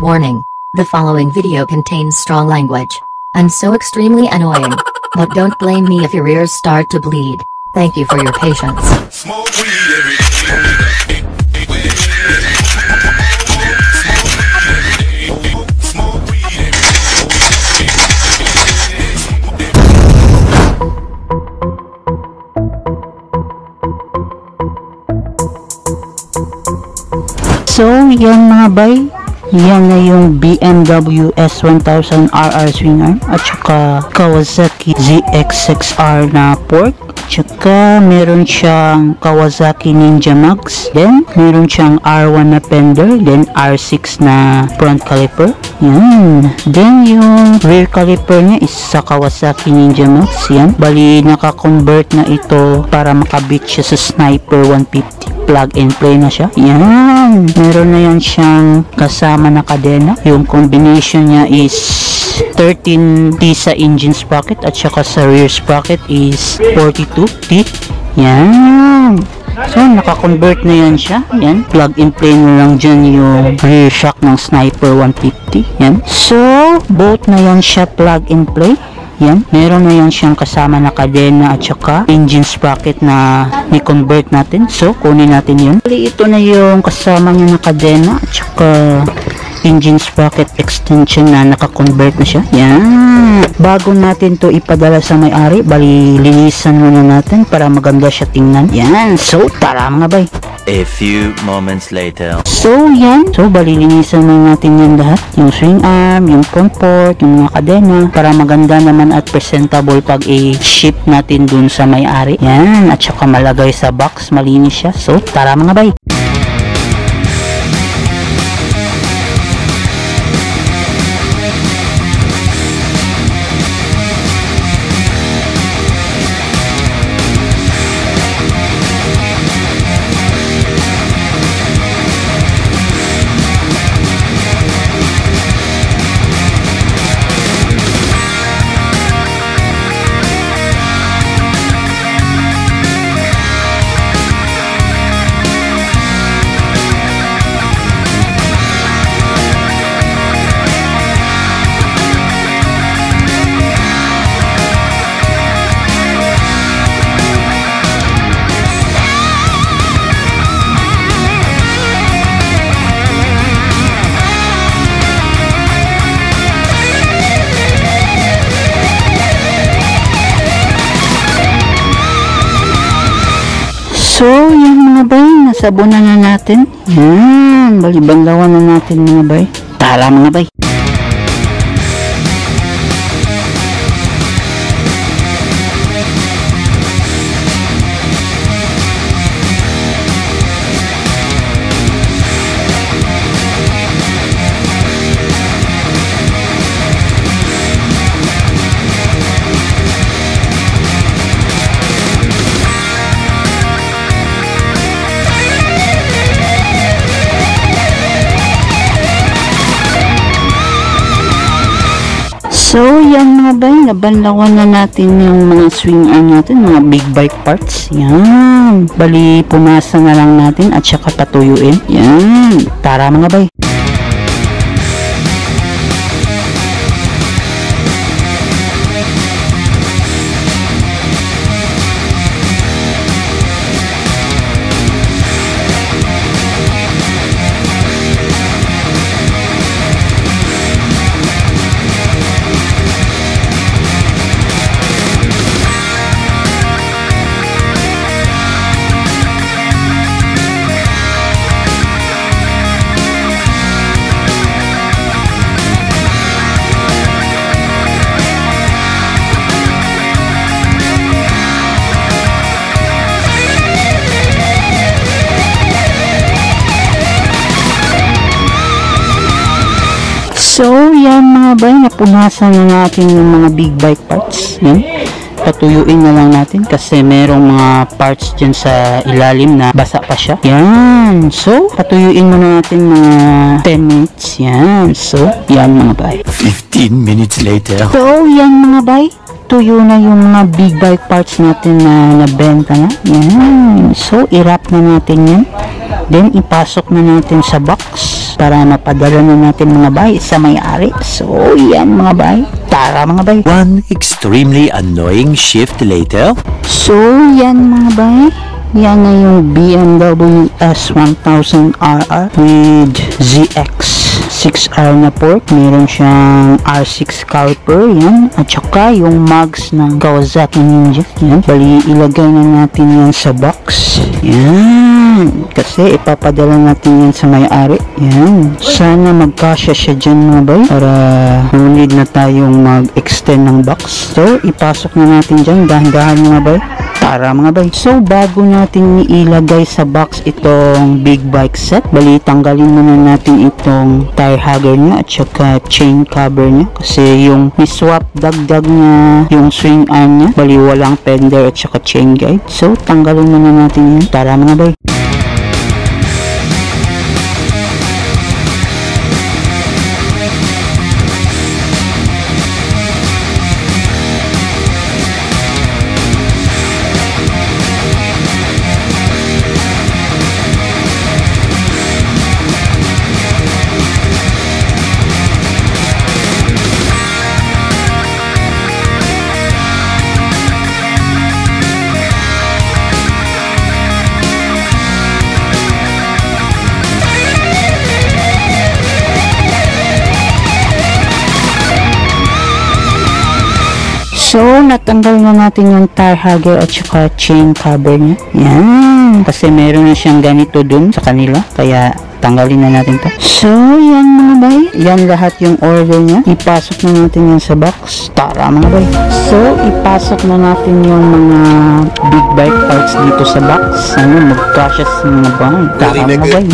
Warning. The following video contains strong language. I'm so extremely annoying. But don't blame me if your ears start to bleed. Thank you for your patience. Smoke weed every day. Smoke weed every So, yan mga bay, yan na yung BMW S1000 RR swing arm at saka Kawasaki ZX6R na fork. Tsaka meron siyang Kawasaki Ninja Max, then meron siyang R1 na fender, then R6 na front caliper. Yan. Then yung rear caliper niya is sa Kawasaki Ninja Max. Yan. Bali naka-convert na ito para makabit siya sa Sniper 150. Plug and play na siya. Yan. Meron na yan siyang kasama na kadena. Yung combination niya is 13T sa engine sprocket at saka sa rear sprocket is 42T. Yan. So, naka-convert na yan siya. Yan. Plug and play na lang dyan yung rear shock ng Sniper 150. Yan. So, both na yan siya plug and play. Yan. Meron na yan siyang kasama na kadena at saka engine sprocket na ni-convert natin. So, kunin natin yun. Ito na yung kasama niya na kadena at saka engine sprocket extension na naka-convert na siya. Yan. Bago natin to ipadala sa may-ari, bali linisan muna natin para maganda siya tingnan. Yan. So, tara mga bay. A few moments later. So, yan. So, bali linisan muna natin yan lahat. Yung swing arm, yung front port, yung mga kadena para maganda naman at presentable pag i-ship natin dun sa may-ari. Yan. At saka malagay sa box, malinis siya. So, tara mga bay. So, yan mga bay, nasabunan na natin. Yan, balibanglawan na natin mga bay. Tara mga bay. So, yan mga bay, nabanlawan na natin yung mga swing arm natin, mga big bike parts. Yan. Bali, punasan na lang natin at saka patuyuin. Yan. Tara mga bay. So, yan mga bay, napunasan na natin yung mga big bike parts. Yan. Patuyuin na lang natin kasi merong mga parts dyan sa ilalim na basa pa siya. Yan. So, patuyuin muna natin mga 10 minutes. Yan. So, yan mga bay. 15 minutes later. So, yan mga bay. Tuyo na yung mga big bike parts natin na nabenta na. Yan. So, i-wrap na natin yan. Then, ipasok na natin sa box. para mapadala na natin mga bay sa may-ari. So yan mga bay, tara mga bay. One extremely annoying shift later. So yan mga bay, yan na yung BMW S1000RR with ZX6R na port. Meron siyang R6 caliper, yan. At saka yung mags ng Kawasaki Ninja, yan. Bali, ilagay na natin yan sa box. Yan. Kasi ipapadala natin yan sa may-ari. Yan. Sana magkasya siya dyan mga bay para hulid na tayong mag-extend ng box. So, ipasok na natin dyan. Dahan-dahan mga bay. Tara mga bay. So, bago natin ilagay sa box itong big bike set, bali, tanggalin muna natin itong tire hugger niya at saka chain cover niya. Kasi yung swap dagdag niya yung swing arm niya, bali, walang fender at saka chain guide. So, tanggalin muna natin yun. Tara mga bay. So, natanggal na natin yung tire hugger at saka chain cover niya. Yan. Kasi meron na siyang ganito dun sa kanila. Kaya, tanggalin na natin to. So, yan mga bay. Yan lahat yung order niya. Ipasok na natin yan sa box. Tara mga bay. So, ipasok na natin yung mga big bike parts dito sa box. Ano, magkasya sa mga bay. Tara mga bay.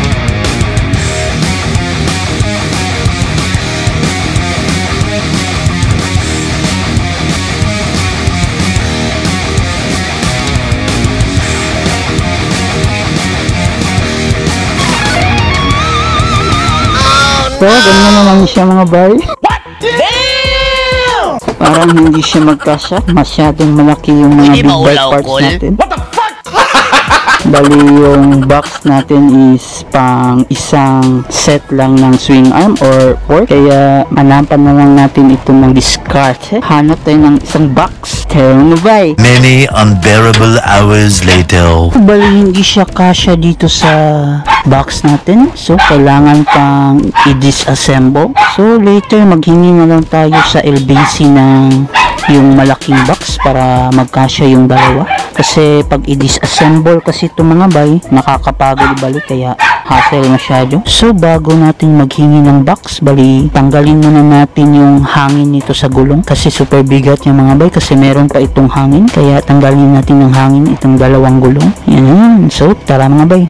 So, ganyan na lang siya mga bay. What? Damn! Parang hindi siya magkasya. Masyadong malaki yung mga big bike parts natin. What the fuck? Bali, yung box natin is pang isang set lang ng swing arm or port. Kaya, hanapan na lang natin itong ng discard. Hanap tayo ng isang box. Kaya ano ba? Many unbearable hours later. Bali, hindi siya kasya dito sa box natin. So, kailangan pang i-disassemble. So, later, maghingi na lang tayo sa LBC ng yung malaking box para magkasya yung dalawa. Kasi, pag i-disassemble kasi ito mga bay, nakakapagod balik kaya hassle masyado. So, bago natin maghingi ng box, bali, tanggalin muna natin yung hangin nito sa gulong. Kasi super bigat yung mga bay kasi meron pa itong hangin. Kaya, tanggalin natin ng hangin itong dalawang gulong. Yan. So, tara mga bay.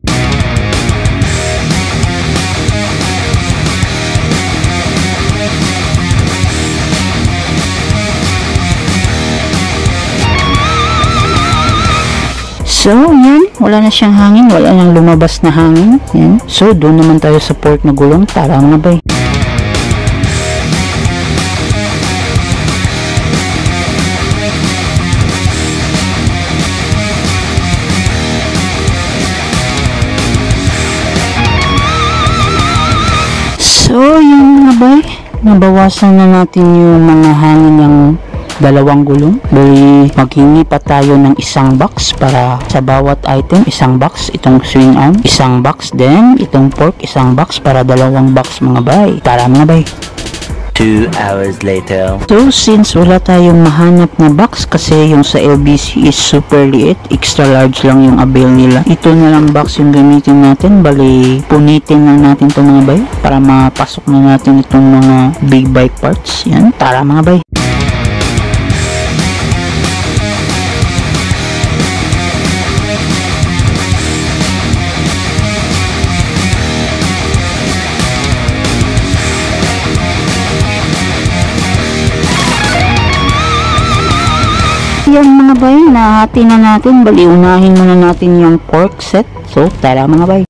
So, yan. Wala na siyang hangin. Wala nang lumabas na hangin. Yan. So, doon naman tayo sa port na gulong. Tara mga bay. So, yan mga bay. Nabawasan na natin yung mga hangin ng dalawang gulong. Bali, maghingi pa tayo ng isang box para sa bawat item, isang box, itong swing arm, isang box, then itong fork, isang box para dalawang box mga bay. Tara mga bay. 2 hours later. So, since wala tayong mahanap na box kasi yung sa LBC is super liit, extra large lang yung avail nila. Ito na lang box yung gamitin natin. Bali, punitin lang natin itong mga bay para mapasok na natin itong mga big bike parts. Yan, tara mga bay. Yan mga bay, nahati na natin. Bali, unahin muna natin yung fork set. So, tara mga bay.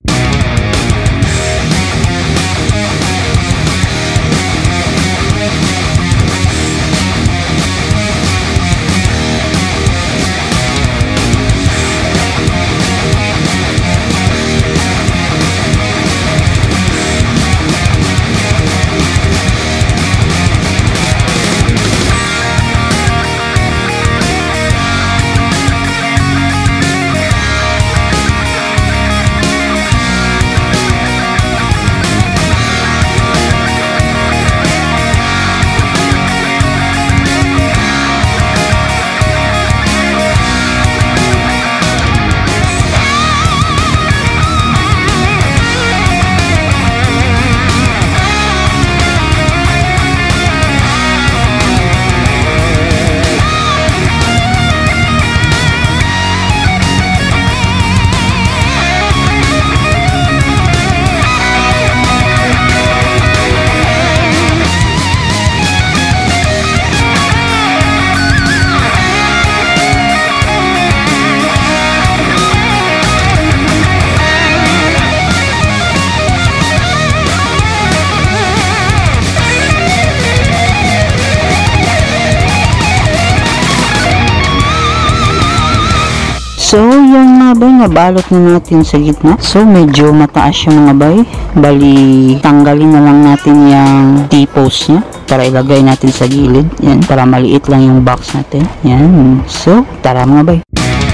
mga bay, nabalot na natin sa gitna. So medyo mataas yung mga bay. Bali, tanggalin na lang natin yung T-post nya para ilagay natin sa gilid. Yan, para maliit lang yung box natin. Yan. So, tara mga bay.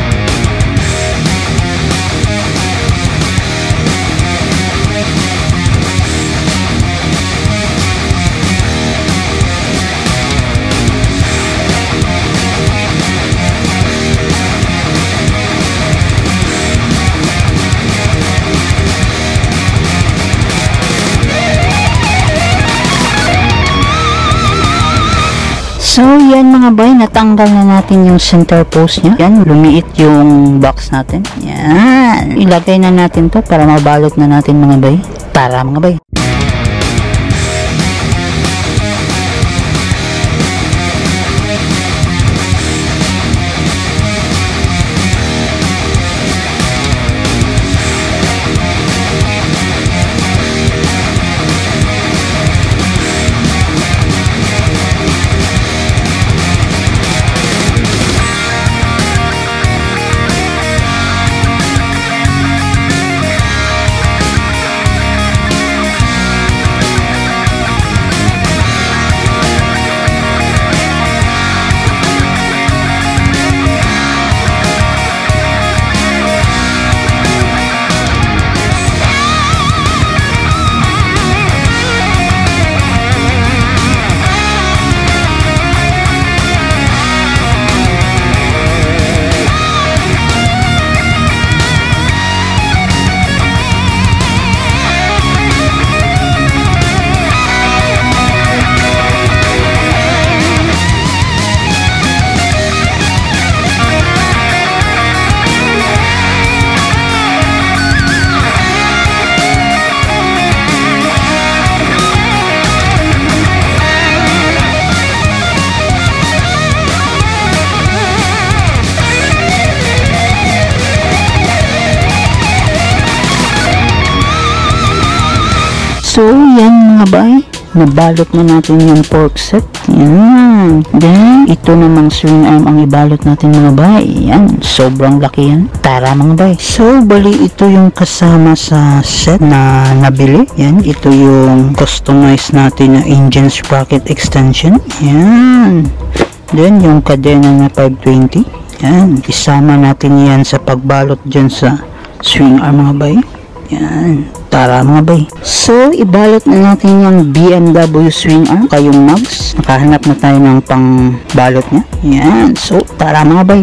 So, yan mga bay, natanggal na natin yung center post nya. Yan, lumiit yung box natin. Yan. Ilagay na natin to para mabalot na natin mga bay. Tara mga bay. So, yan mga bay, nabalot na natin yung fork set. Yan. Then, ito namang swing arm ang ibalot natin mga bay. Yan, sobrang laki yan. Tara mga bay. So, bali ito yung kasama sa set na nabili. Yan, ito yung customized natin na engine sprocket extension. Yan. Then, yung kadena na 520. Yan, isama natin yan sa pagbalot dyan sa swing arm mga bay. Yan. Tara mga bay. So, ibalot na natin yung BMW swing arm, kayong mugs. Nakahanap na tayo ng pang balot niya. Yan. So, tara mga bay.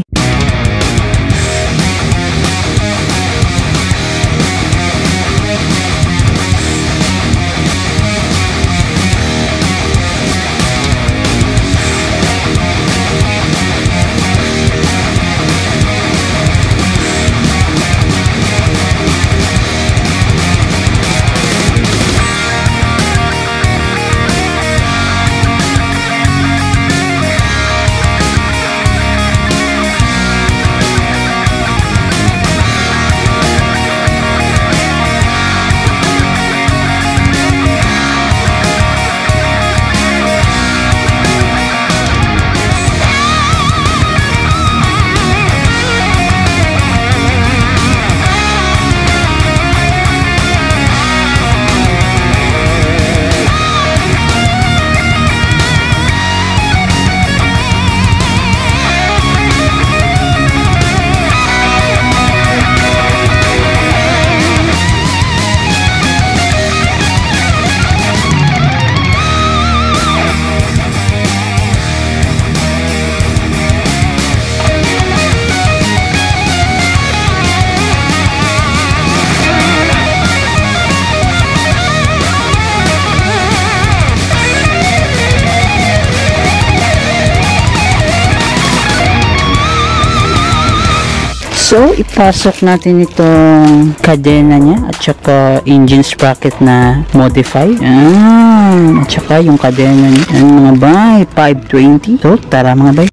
So, ipasok natin itong kadena niya at saka engine sprocket na modify. At saka yung kadena niya. Yan mga bay, 520. So, tara mga bay.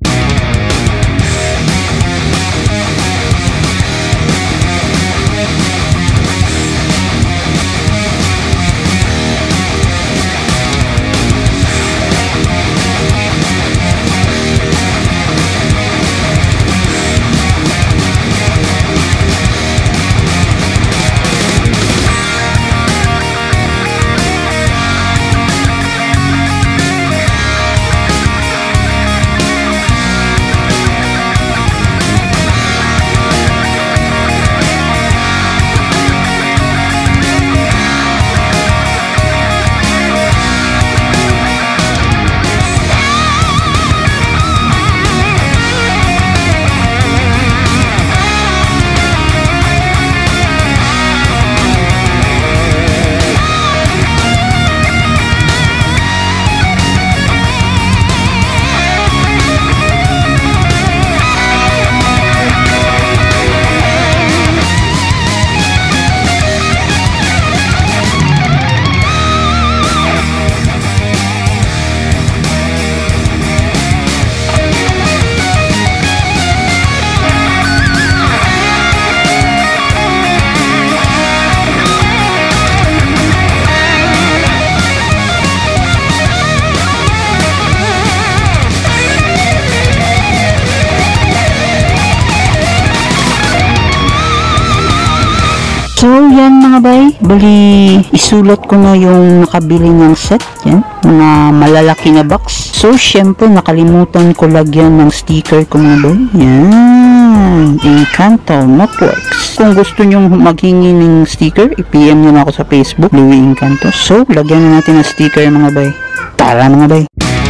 So, yan mga bay. Bali, isulat ko na yung nakabili ng set. Yan, mga malalaki na box. So, syempre, nakalimutan ko lagyan ng sticker ko mga bay. Yan, Encanto Notworks. Kung gusto nyo maghingi ng sticker, i-PM nyo na ako sa Facebook, Louie Encanto. So, lagyan na natin ng sticker mga bay. Tara mga bay.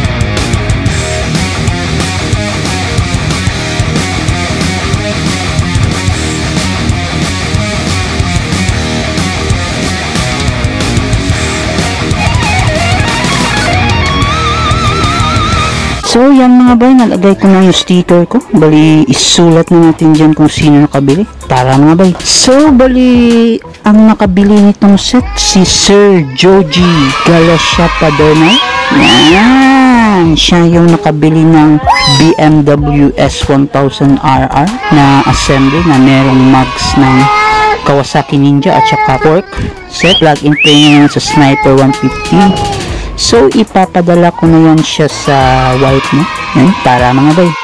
So, yan mga bay, nalagay ko na yung sticker ko. Bali, isulat na natin dyan kung sino nakabili. Tara mga bay. So, bali, ang nakabili nitong set, si Sir Joji Galasha Padernal. Yan! Siya yung nakabili ng BMW S1000RR na assembly na merong mags ng Kawasaki Ninja at saka fork set. Plug-in play nyo sa Sniper 150. So, ipapadala ko na yan siya sa wife mo. Yan, para mga bay.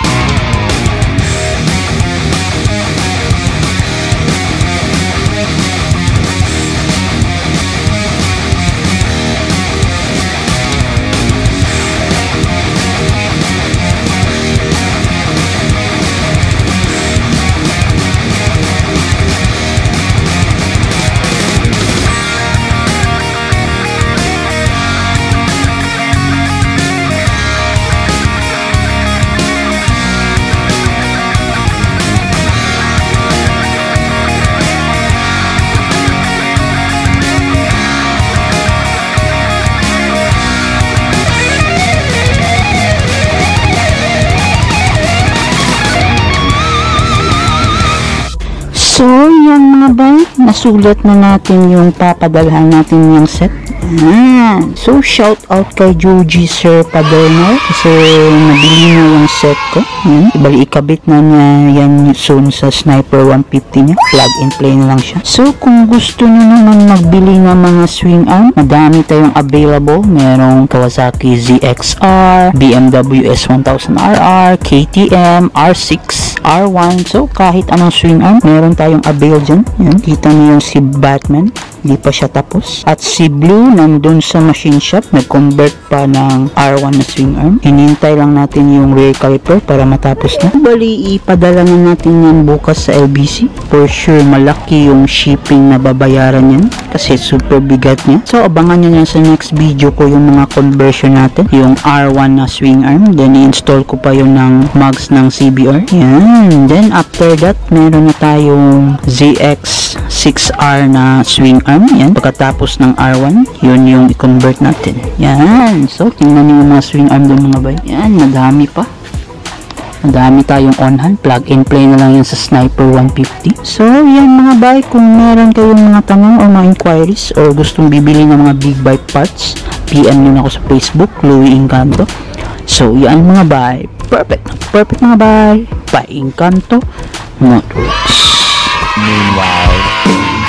So, yan mga bay, nasulat na natin yung papadalhan natin yung set. So, shout out kay Joji Sir Padernal kasi nabili na yung set ko. Yan, ibali ikabit na niya yan soon sa Sniper 150 niya. Plug and play na lang siya. So, kung gusto nyo naman magbili ng mga swing arm, madami tayong available. Merong Kawasaki ZXR, BMW S1000RR, KTM, R6, R1. So, kahit anong swing arm, meron tayong avail dyan. Yan, kita niyo yung si Batman. Hindi pa siya tapos. At si Blue, nandun sa machine shop, nag-convert pa ng R1 na swing arm. Hinintay lang natin yung rear caliper para matapos na. Bali, ipadala na natin yan bukas sa LBC. For sure, malaki yung shipping na babayaran yan kasi super bigat niya. So, abangan nyo yan sa next video ko yung mga conversion natin. Yung R1 na swing arm. Then, i-install ko pa yung ng mags ng CBR. Yan. Then, after that, meron na tayong ZX6R na swing arm. Yan, pagkatapos ng R1, yun yung i-convert natin. Yan, so tingnan nyo yung mga swing arm doon mga bay. Yan, madami pa. Madami tayong on-hand, plug and play na lang yan sa Sniper 150. So, yan mga bay, kung meron kayong mga tanong o mga inquiries or gustong bibili ng mga big bike parts, PM nyo na ako sa Facebook, Louie Encanto. So, yan mga bay, perfect mga bay, by Encanto Notworks. Meanwhile...